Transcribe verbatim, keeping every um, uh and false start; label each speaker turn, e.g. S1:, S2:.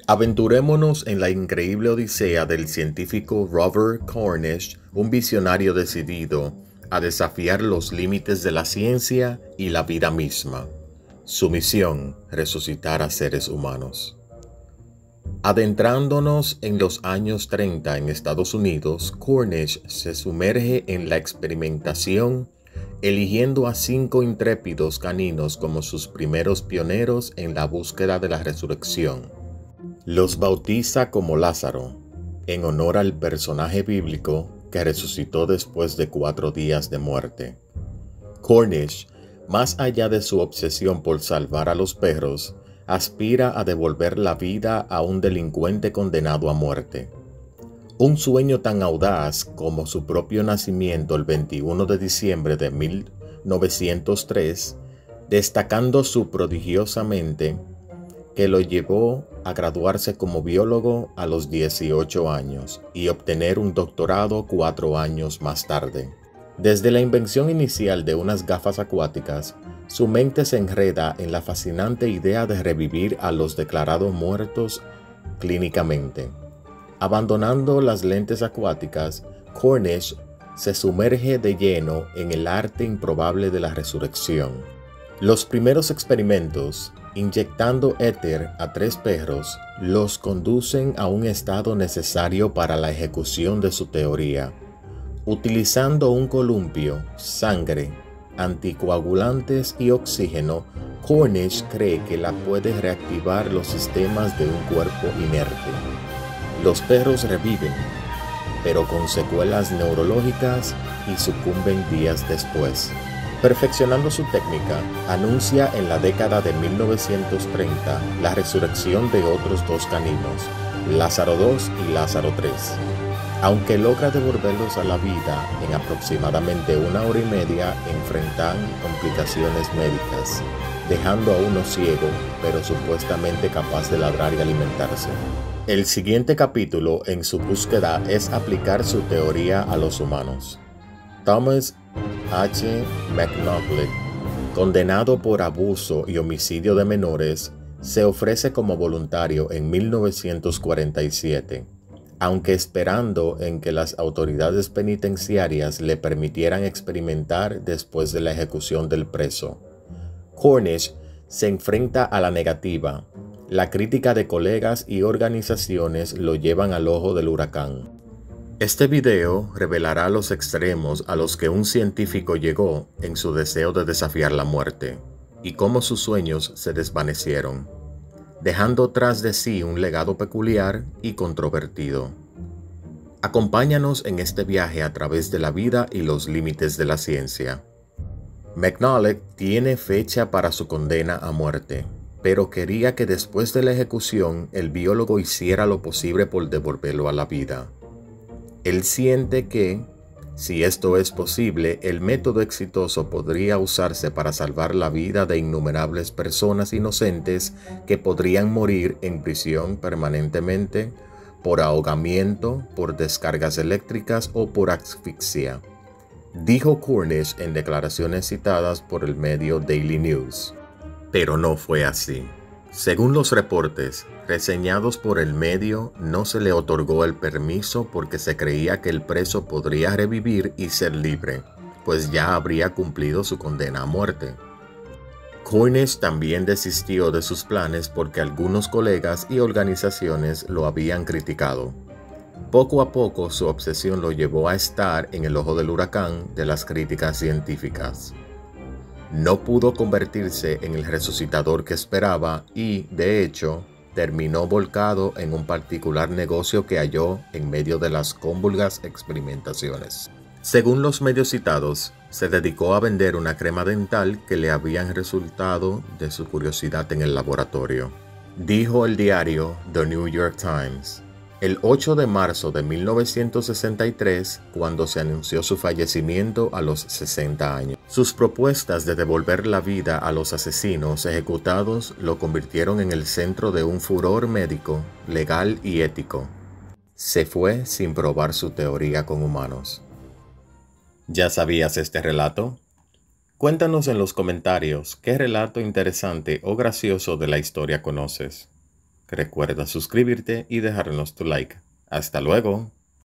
S1: Aventurémonos en la increíble odisea del científico Robert Cornish, un visionario decidido a desafiar los límites de la ciencia y la vida misma. Su misión, resucitar a seres humanos. Adentrándonos en los años treinta en Estados Unidos, Cornish se sumerge en la experimentación, eligiendo a cinco intrépidos caninos como sus primeros pioneros en la búsqueda de la resurrección. Los bautiza como Lázaro, en honor al personaje bíblico que resucitó después de cuatro días de muerte. Cornish, más allá de su obsesión por salvar a los perros, aspira a devolver la vida a un delincuente condenado a muerte. Un sueño tan audaz como su propio nacimiento el veintiuno de diciembre de mil novecientos tres, destacando su prodigiosamente que lo llevó a graduarse como biólogo a los dieciocho años y obtener un doctorado cuatro años más tarde. Desde la invención inicial de unas gafas acuáticas, su mente se enreda en la fascinante idea de revivir a los declarados muertos clínicamente. Abandonando las lentes acuáticas, Cornish se sumerge de lleno en el arte improbable de la resurrección. Los primeros experimentos, inyectando éter a tres perros, los conducen a un estado necesario para la ejecución de su teoría. Utilizando un columpio, sangre, anticoagulantes y oxígeno, Cornish cree que la puede reactivar los sistemas de un cuerpo inerte. Los perros reviven, pero con secuelas neurológicas y sucumben días después. Perfeccionando su técnica, anuncia en la década de mil novecientos treinta la resurrección de otros dos caninos, Lázaro dos y Lázaro tres. Aunque logra devolverlos a la vida en aproximadamente una hora y media, enfrentan complicaciones médicas, dejando a uno ciego, pero supuestamente capaz de ladrar y alimentarse. El siguiente capítulo en su búsqueda es aplicar su teoría a los humanos. Thomas H. McNaughton, condenado por abuso y homicidio de menores, se ofrece como voluntario en mil novecientos cuarenta y siete, aunque esperando en que las autoridades penitenciarias le permitieran experimentar después de la ejecución del preso. Cornish se enfrenta a la negativa. La crítica de colegas y organizaciones lo llevan al ojo del huracán. Este video revelará los extremos a los que un científico llegó en su deseo de desafiar la muerte, y cómo sus sueños se desvanecieron, dejando tras de sí un legado peculiar y controvertido. Acompáñanos en este viaje a través de la vida y los límites de la ciencia. McNaughton tiene fecha para su condena a muerte, pero quería que después de la ejecución el biólogo hiciera lo posible por devolverlo a la vida. Él siente que, si esto es posible, el método exitoso podría usarse para salvar la vida de innumerables personas inocentes que podrían morir en prisión permanentemente por ahogamiento, por descargas eléctricas o por asfixia, dijo Cornish en declaraciones citadas por el medio Daily News. Pero no fue así. Según los reportes reseñados por el medio, no se le otorgó el permiso porque se creía que el preso podría revivir y ser libre, pues ya habría cumplido su condena a muerte. Cornish también desistió de sus planes porque algunos colegas y organizaciones lo habían criticado. Poco a poco su obsesión lo llevó a estar en el ojo del huracán de las críticas científicas. No pudo convertirse en el resucitador que esperaba y, de hecho, terminó volcado en un particular negocio que halló en medio de las convulsas experimentaciones. Según los medios citados, se dedicó a vender una crema dental que le habían resultado de su curiosidad en el laboratorio. Dijo el diario The New York Times. El ocho de marzo de mil novecientos sesenta y tres, cuando se anunció su fallecimiento a los sesenta años. Sus propuestas de devolver la vida a los asesinos ejecutados lo convirtieron en el centro de un furor médico, legal y ético. Se fue sin probar su teoría con humanos. ¿Ya sabías este relato? Cuéntanos en los comentarios qué relato interesante o gracioso de la historia conoces. Recuerda suscribirte y dejarnos tu like. Hasta luego.